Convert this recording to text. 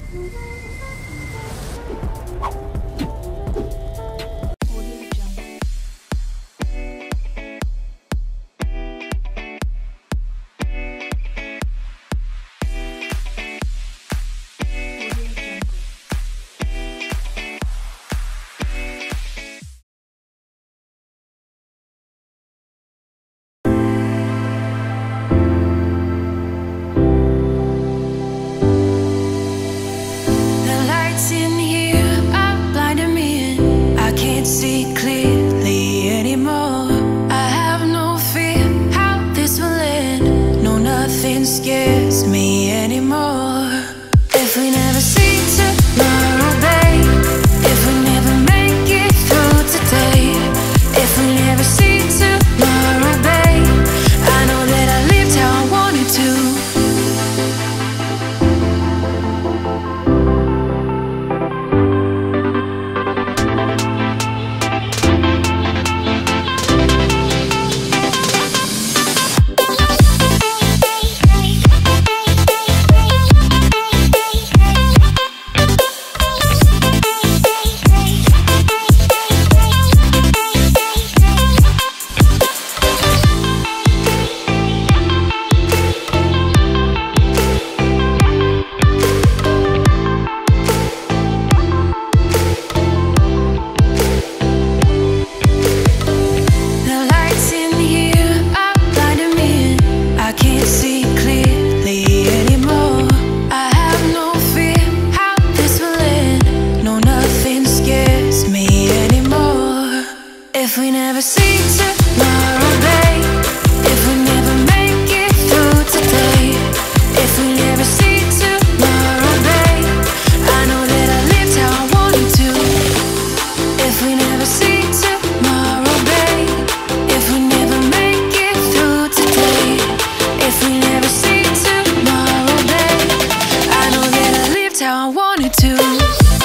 See clearly anymore. I have no fear how this will end. No, nothing scares me anymore. If we never see tomorrow, babe, if we never make it through today, if we never see tomorrow, babe, I know that I lived how I wanted to. If we never see tomorrow, babe, if we never make it through today, if we never see tomorrow, babe, I know that I lived how I wanted to. If we never see tomorrow, babe, if we never make it through today, if we never see tomorrow, babe, I know that I lived how I wanted to.